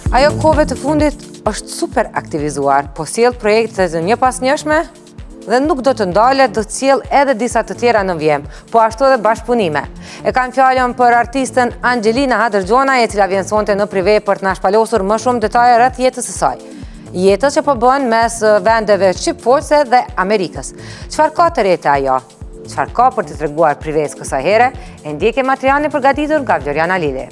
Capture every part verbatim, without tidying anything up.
Ajo kohëve të fundit është super aktivizuar, po sjell projekte të një pas njëshme dhe nuk do të ndalet, do të sjell edhe disa të tjera në vjem, po ashtu edhe bashkëpunime. E kam fjallën për artistën Angelina Hadërgjona, e cila vjen sonte në prive për të na shpalosur më shumë detaje rreth jetës së saj. Jetës që po bën mes vendeve shqipforse dhe Amerikës. Çfarë ka të rete ajo? Çfarë ka për të treguar prives kësaj here? E ndjekë materialin përgatitur nga Vloriana Lili.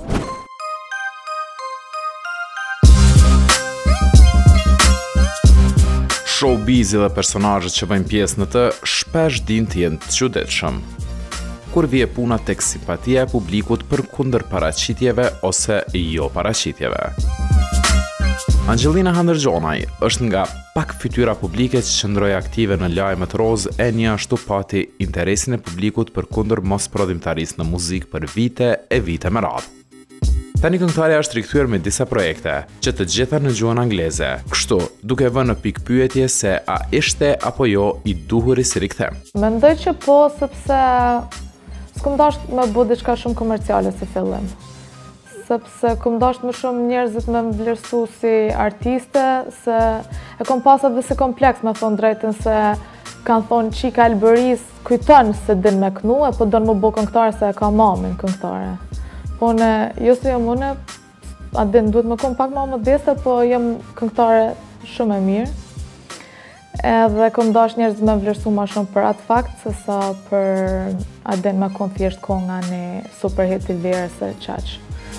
Showbizi dhe personazhet që bëjnë pjesë në të shpesh din të jenë të çuditshëm. Kur vije puna tek simpatia e publikut për kundër paraqitjeve ose jo paraqitjeve. Angelina Hadërgjonaj është nga pak fytyra publike që qëndroi aktive në lajmet roz e një ashtu pati interesin e publikut për kundër mos prodhimtarisë në muzikë për vite e vite me radhë. Tani këngëtarja është rikthyer me disa projekte, që të gjitha në gjuhën angleze, kështu duke vënë në pikë pyetje se a ishte apo jo i duhuri si rikthem. Mendoj që po, sepse s'kum dasht me bë diçka shumë komerciale si fillim. Sepse kum dasht më shumë njerëzit me më vlerësu si artiste, se e kom pas edhe si kompleks me thonë drejtën se kanë thonë qika Elbëris kujton se din me knu, e po don më bë këngëtare se e ka mamin këngëtare. Po në, jo se jam une, adin duhet më kom pak ma modeste, po jam këngëtare shumë e mirë. Edhe kom dash njerëz me vlerësu ma shumë për atë fakt, se sa për adin me kom thjesht konga një superhit i verës e qaq.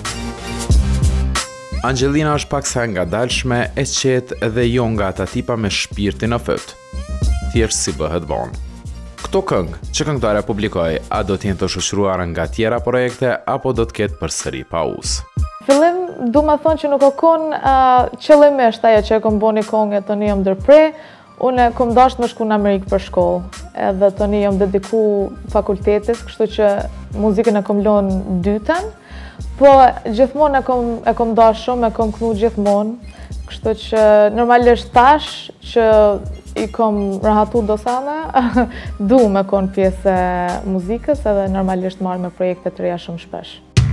Angelina është pak sa nga dalshme, e qetë edhe jo nga ata tipa me shpirtin në fët. Thjesht si bëhet vonë. Këto këngë që këngëtarja publikoi, a do t'jenë të shoqëruar nga tjera projekte, apo do t'ketë përsëri pauz? Fillim, du me thonë që nuk o konë uh, qëllimisht ajo që e kom bo një kongë e të një jom dërpre, unë kom dasht me shku në Amerikë për shkollë, edhe të një jom dediku fakultetit, kështu që muzikën e kom lonë dyten, po gjithmonë e kom, e kom dasht shumë, e kom knu gjithmonë, kështu që normalisht tash që i kom rahatu dosane, du me konë pjesë e muzikës edhe normalisht marrë me projekte të reja shumë shpesh.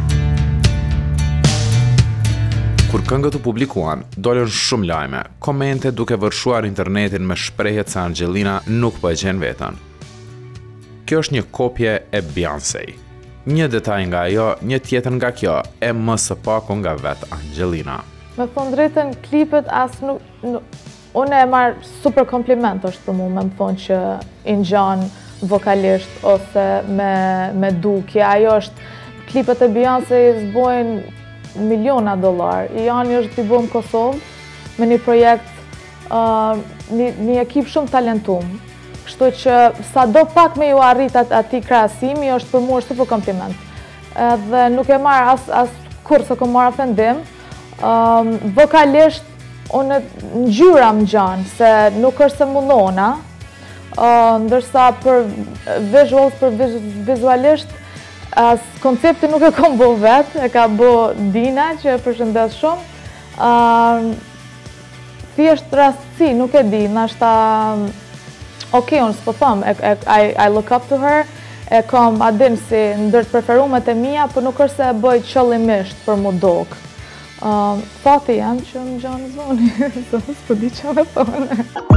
Kur këngët u publikuan, dolën shumë lajme, komente duke vërshuar internetin me shprehjet se Angelina nuk po e gjen veten. Kjo është një kopje e Beyoncé. Një detaj nga ajo, një tjetër nga kjo, e më së paku nga vet Angelina. Me thonë drejtën, klipet as nuk... nuk unë e marrë super kompliment është për mu me më thonë që i ngjan vokalisht ose me, me dukje. Ajo është, klipet e Beyoncé zbojnë miliona dollar. I janë është t'i bojnë Kosovë me një projekt, uh, një, një ekip shumë talentum. Kështu që sa do pak me ju arrit ati krahasimi, është për mu është super kompliment. Edhe nuk e marrë as, as kur se kom marrë ofendim. Um, vokalisht, unë në gjyra më gjanë, se nuk është se mundona, uh, ndërsa për visuals, për vizualisht, as koncepti nuk e kom bo vetë, e ka bo Dina, që e përshëndes shumë. Uh, Thjesht rastësi, nuk e di, nashta, ok, unë s'po thëmë, I, I look up to her, e kom adin si ndër preferumet e mija, për nuk është se e bëj qëllimisht për mu dokë. Uh, Fati jam që më gjanë zoni, s'po di që me thonë.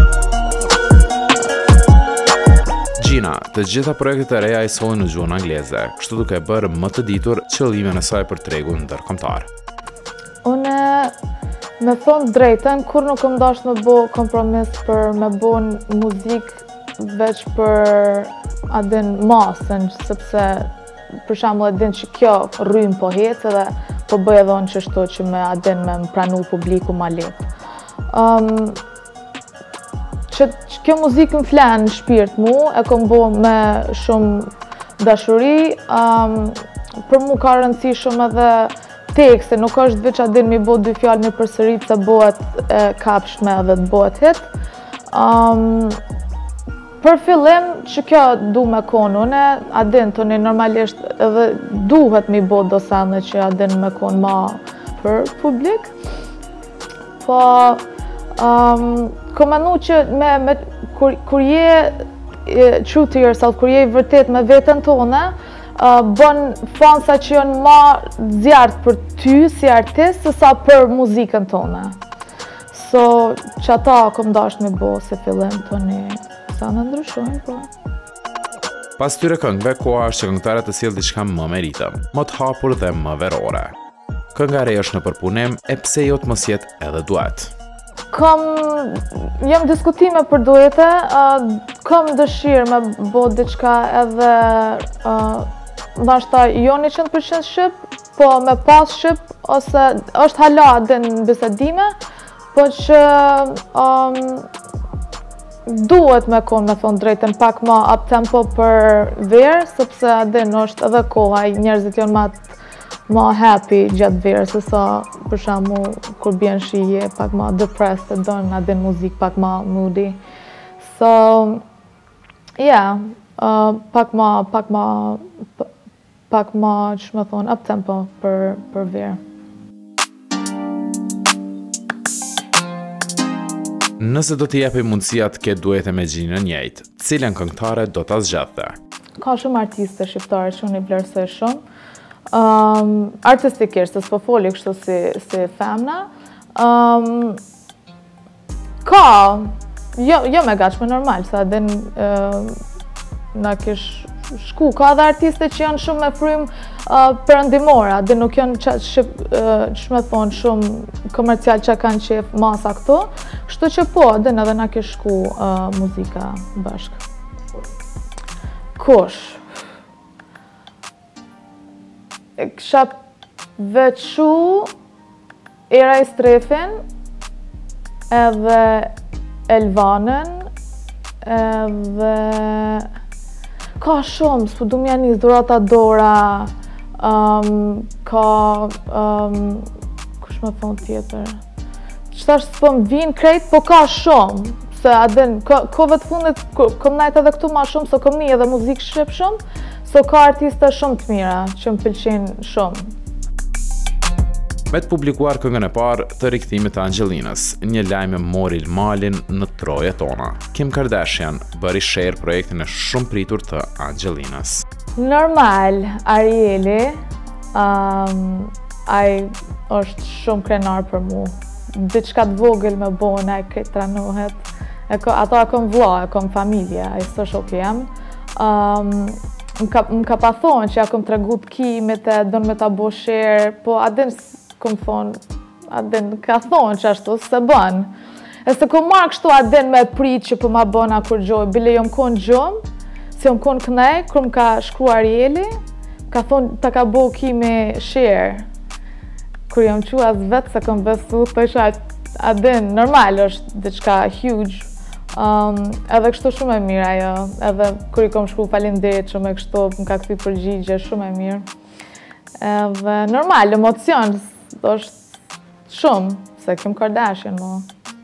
Gina, të gjitha projektet e reja i solin në gjuhën angleze, kështu duke bërë më të ditur qëllimin e saj për tregun ndërkombëtar. Une, me thonë drejten, kur nuk më dash me bo kompromis për me bo muzikë veç për adin masën, sepse për shembull e din që kjo rrym po hecë dhe po bëj edhe unë qështu që me adin me më pranu publiku ma letë. Um, që, që kjo muzikë më flenë në shpirt mu, e kom bo me shumë dashuri, um, për mu ka rëndësi shumë edhe tekste, nuk është veç adin mi bo dy fjallë një përsërit se bohet e kapshme edhe të bohet hit. Um, Për fillim, që kjo du me konë une, adin të një normalisht edhe duhet mi bo do sene që adin me konë ma për publik. Po, um, komenu që me, me kur, kur je true to yourself, kur je i vërtet me veten tone, bën fansa që janë ma zjartë për ty si artist, se sa për muzikën tonë. So, që ata kom dasht me bo se fillim toni, sa në ndryshojnë, po. Pas tyre këngëve, koha është që këngëtarët të sjellë diçka më me ritëm, më të hapur dhe më verore. Kënga e re është në përpunim, e pse jo të mos jetë edhe duet. Kam, jam diskutime për duete, uh, kam dëshirë me bo diçka edhe, uh, ndoshta jo një qind përqind shqip, po me pas shqip, ose është hala dhe në bisedime, po që um, duhet me konë, me thonë drejten, pak ma up tempo për verë, sepse adin është edhe koha, njerëzit janë ma, ma happy gjatë verë, se sa për shamu kur bjen shije, pak ma depressed, e donë adin muzik pak ma moody. So, yeah, uh, pak ma, pak ma, pak ma, që me thonë, up tempo për, për verë. Nëse do t'i jepi mundësia të ketë duete me gjinën njëjtë, cilën këngëtare do t'a zgjathte? Ka shumë artiste shqiptare që unë i vlerësoj shumë. Um, artistikisht, se s'po foli kështu si, si femna. Um, ka, jo, jo me gatshme normal, sa adin uh, na kish shku. Ka dhe artiste që janë shumë me frym uh, perëndimora, dhe nuk janë që, shqip, uh, që me thonë shumë komercial që kanë qef masa këto. Kështu që po, dhe në dhe na kish shku uh, muzika bashkë. Kush? E kisha veçu Era i Strefin, edhe Elvanën, edhe ka shumë, s'po du m'ja njës, Durata Dora, um, ka, um, kush me thonë tjetër, qëtash s'po m'vin krejt, po ka shumë, se adin, kove të fundit, kom najt edhe këtu ma shumë, se kom një edhe muzikë shqip shumë, se ka artiste shumë të mira, që m'pëlqen shumë. Me të publikuar këngën e parë të rikthimit të Angelinës, një lajm e mori malin në troje tona. Kim Kardashian bëri share projektin e shumë pritur të Angelinës. Normal, Arieli, um, ai është shumë krenar për mu. Diçka të vogël me bon, ai këtë tranohet. E ko, ato e kom vlla, e kom familje, ai së shok jem. Um, më ka, më ka pa thonë që ja kom tregu të kimit e donë me ta bo share, po adin kom thonë, adin ka thonë që ashtu se bën. E se kom marrë kështu adin me prit që po ma bëna kur gjoj, bile jom konë gjumë, si jom konë kënej, kur më ka shkru Arieli, ka thonë ta ka bo kimi share. Kur jom qu as vetë se kom besu, të isha adin, normal është diçka huge. Um, edhe kështu shumë e mirë ajo, edhe kur i kom shkru falinderit shumë e kështu, më ka këthi përgjigje shumë e mirë. Edhe normal, emocion, është shumë, se Kim Kardashian mo.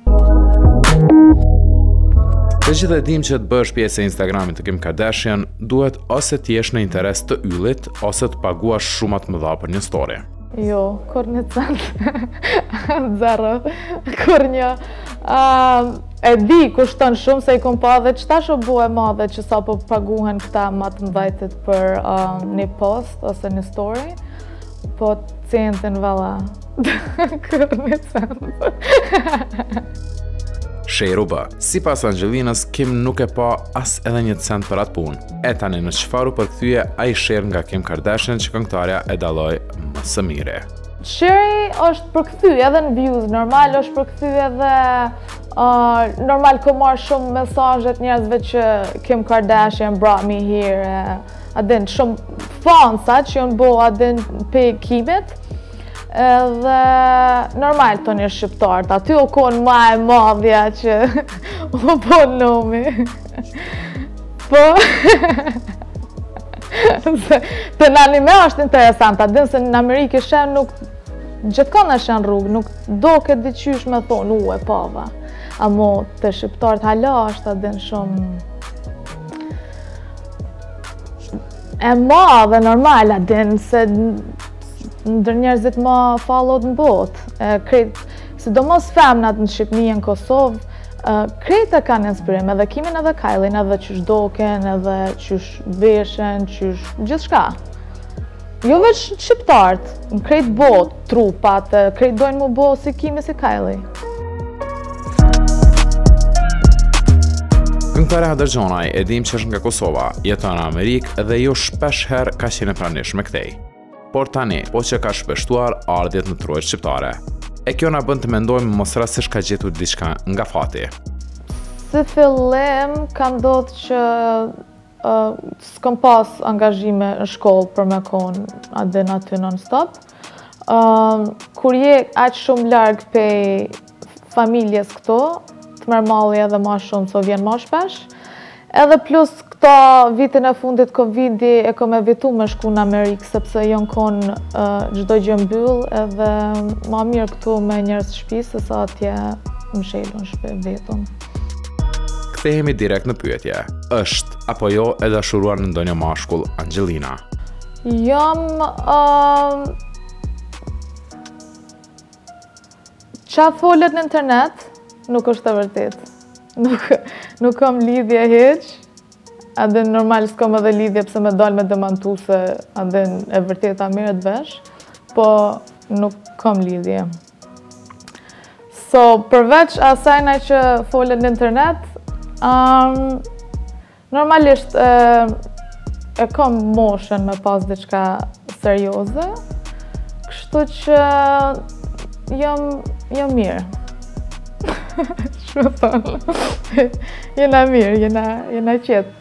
Të gjithë e dim që të bësh pjesë e Instagramit të Kim Kardashian, duhet ose t'jesh në interes të yllit, ose të paguash shumat më dha për një story. Jo, kur një cent, zero, kur një. Uh, e di kushton shumë se i kom pa dhe qëta shë bu e madhe që sa po paguhen këta matë mbajtit për uh, një post ose një story, po centin valla, kur një cent. Share u bë. Si pas Angelinës, Kim nuk e pa as edhe një cent për atë punë. E tani në çfarë u përkthyje ai share nga Kim Kardashian që këngëtarja e dalloi më së miri. Share është përkthy edhe në views, normal është përkthy edhe uh, normal ka marrë shumë mesazhet njerëzve që Kim Kardashian brought me here. Uh, adin shumë fansa që janë bo adin pe Kimit. Edhe normal të një shqiptarët, aty o konë ma e madhja që o po nomi. Po, të në anime është interesant, adin se në Amerikë shem nuk, gjithkon e shen rrugë, nuk do këtë diqysh me thonë u e pava. Amo të shqiptarët hala është adin shumë e madhe normal adin se ndër njerëzit ma followed në botë. Sidomos femnat në Shqipëni, në Kosovë, Krejt e kanë inspirim, edhe Kimin edhe Kylin, edhe qysh doken, edhe qysh veshen, qysh gjithçka. Jo veç shqiptarët, në krejt bot, trupat, krejt dojnë mu bo si Kimi si Kyli. Këngëtarja Hadar Gjonaj e dim që është nga Kosova, jeton në Amerikë dhe jo shpesh herë ka qenë e pranishme këtej. Por tani, po që ka shpeshtuar ardhjet në trojtë shqiptare. E kjo na bën të mendojmë mos rastësisht ka gjetur diçka nga fati. Si fillim, ka ndodhur që uh, s'kam pas angazhime në shkollë për me konë adin aty non-stop. Uh, kur je aq shumë larg pej familjes këto, të merr malli edhe ma shumë, so vjen ma shpesh. Edhe plus këta vitin e fundit Covidi e kom evitu me shku në Amerikë, sepse jon konë uh, çdo gjë mbyll edhe ma mirë këtu me njerëz shtëpi se sa atje më shelun shpe vetëm. Kthehemi direkt në pyetje. Është apo jo e dashuruar në ndonjë mashkull Angelina? Jam uh, qa folet në internet nuk është e vërtet. Nuk, nuk kam lidhje heq, adin normal s'kam edhe lidhje pse me dal me demantu se adin e vërteta merret vesh, po nuk kam lidhje. So, përveç asajna që folet në internet, um, normalisht e, e kam moshën me pas diçka serioze, kështu që jam, jam mirë. Shme thonë, jena mirë, jena, jena qetë.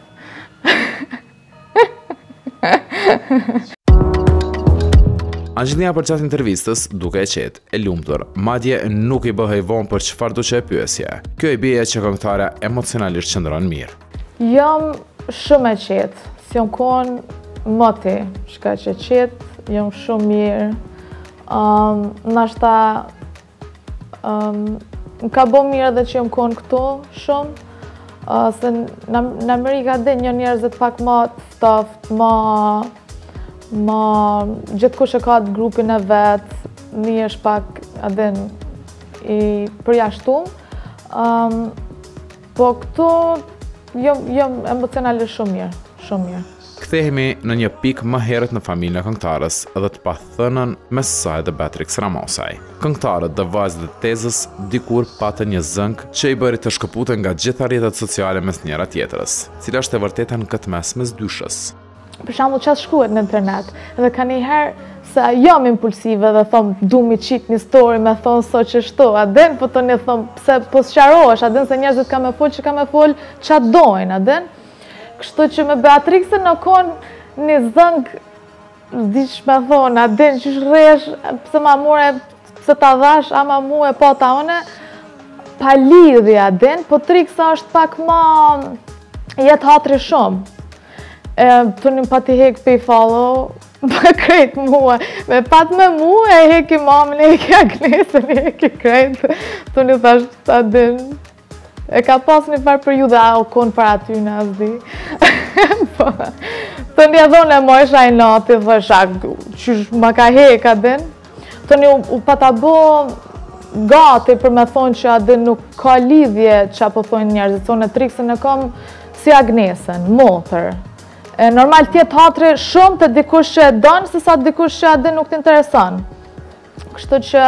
Angelina për qatë intervistës duke e qetë, e lumtur, madje nuk i bëhej vonë për çfarë do që e pyesje. Kjo i bie që këngëtarja emocionalisht qëndron mirë. Jam shumë e qetë, si jam konë moti, shka që qetë, jam shumë mirë. Um, nashta, um, Më ka bo mirë edhe që jam konë këtu shumë, uh, se në, në Amerika dhe një njerëzit pak ma ftoft, ma, ma gjithë kush e ka të grupin e vetë, një është pak adin i përjashtum. Um, po këtu jam, jam emocionalisht shumë mirë, shumë mirë. Kthehemi në një pikë më herët në familjen e këngëtarës dhe të pathënën mes saj dhe Beatrix Ramosaj. Këngëtarët dhe vajzat e Tezës dikur patën një zënk që i bëri të shkëputen nga gjitha rrjetet sociale mes njëra tjetrës. Cila është e vërteta në këtë mes mes dyshës? Për shembull çfarë shkruhet në internet, edhe ka njëherë se jam impulsive dhe thom du mi qit një story me thonë so që shto, adin po të një thom pse po sqarohesh, adin se njerëzit ka me fol që ka me fol ç'a dojnë, adin. Kështu që me Beatrixën në konë një zëng, zdish me thonë, a din që shresh, pëse ma mure, pëse ta dhash, a ma mu e po ta one, pa lidhja, din, po Trixa është pak ma jetë hatri shumë. E, të një pa ti hek pe i follow, pa krejt mua, me pat me mu e hek i mamin, e hek i Agnesën, e hek i krejt, të një thash, a din, e ka pas një farë për ju dhe a o konë para ty në asdi. Po, të një dhone mo isha i nati, dhe shak, qysh ma ka hek adin. Të një u pata bo gati për me thonë që adin nuk ka lidhje që apo thonë njerëzit. Thonë e Trixën e kom si Agnesën, motër. E normal tjetë hatri shumë të dikush që e donë, se sa dikush që adin nuk t'intereson. Kështu që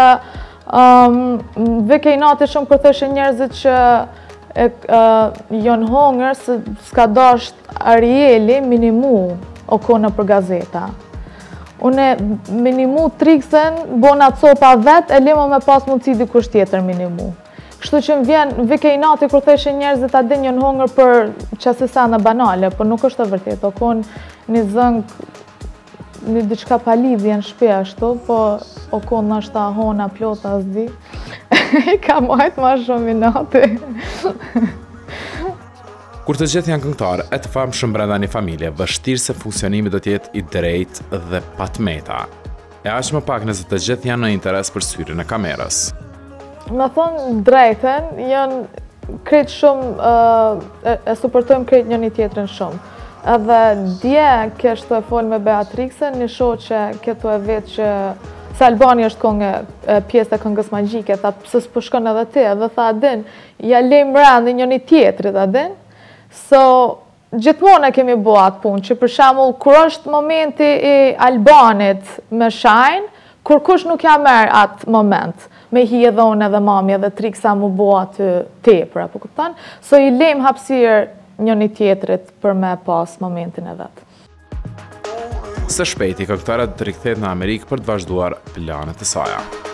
um, vike i nati shumë kur thëshe njerëzit që e uh, jonë hongër se s'ka dasht Arieli minimu o kona për gazeta. Une minimu Trixën, bona copa vetë, e limo me pas mundësi dikush tjetër minimu. Kështu që më vjen vike i nati kur theshe njerëzit adin jonë hongër për qasisana banale, por nuk është të vërtet, o konë një zëng, një diçka pa lidhje në shpe ashtu, po o konë nështë ta hona plota zdi. I ka majtë ma shumë i nati. Kur të gjithë janë këngëtarë e të famë shumë brenda një familje, vështirë se funksionimi do t'jetë i drejtë dhe patmeta. E aq më pak nëse të gjithë janë në interes për syrin e kamerës. Me thonë drejten, janë krejt shumë, uh, e, e suportojmë krejt një një tjetrin shumë. Edhe dje kështu e folë me Beatrixën, një shoh që këtu e vetë që se Albani është këngë, pjesë e këngës magjike, tha, pëse s'po shkon edhe ti, edhe tha, din, ja lejmë rëndi njëni tjetrit, din. So, gjithmonë e kemi bo atë punë, që për shembull, kur është momenti i Albanit me Shine, kur kush nuk ja merë atë moment, me hi edhe unë edhe mami edhe triksa mu bo atë tepër, apo kupton? So, i lejmë hapësirë njëni tjetrit për me pas momentin e vetë. Së shpejti, këngëtarja do të rikthehet në Amerikë për të vazhduar planet e saj.